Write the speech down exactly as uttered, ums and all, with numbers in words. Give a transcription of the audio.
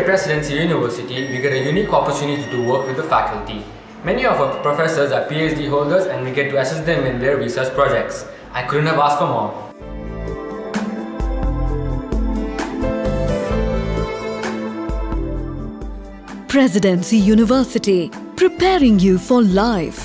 at Presidency University, we get a unique opportunity to work with the faculty. Many of our professors are PhD holders and we get to assist them in their research projects. I couldn't have asked for more. Presidency University, preparing you for life.